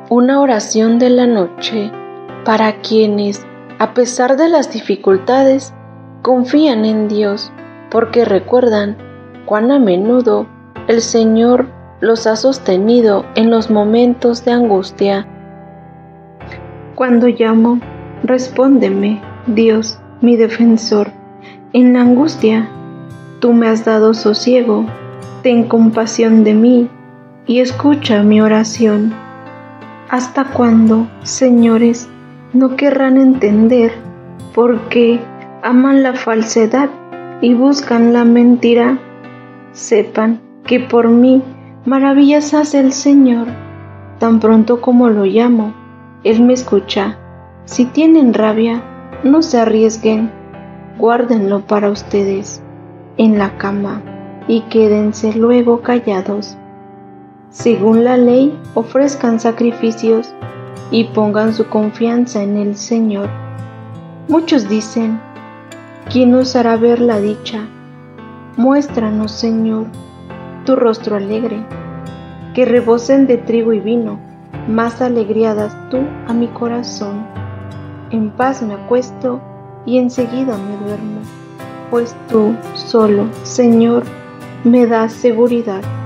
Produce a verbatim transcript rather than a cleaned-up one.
Una oración de la noche para quienes, a pesar de las dificultades, confían en Dios porque recuerdan cuán a menudo el Señor los ha sostenido en los momentos de angustia. Cuando llamo, respóndeme, Dios, mi defensor. En la angustia, tú me has dado sosiego. Ten compasión de mí y escucha mi oración. ¿Hasta cuándo, señores, no querrán entender por qué aman la falsedad y buscan la mentira? Sepan que por mí maravillas hace el Señor. Tan pronto como lo llamo, Él me escucha. Si tienen rabia, no se arriesguen. Guárdenlo para ustedes en la cama y quédense luego callados. Según la ley, ofrezcan sacrificios y pongan su confianza en el Señor. Muchos dicen, ¿quién nos hará ver la dicha? Muéstranos, Señor, tu rostro alegre, que rebosen de trigo y vino, más alegría das tú a mi corazón. En paz me acuesto y enseguida me duermo, pues tú solo, Señor, me das seguridad.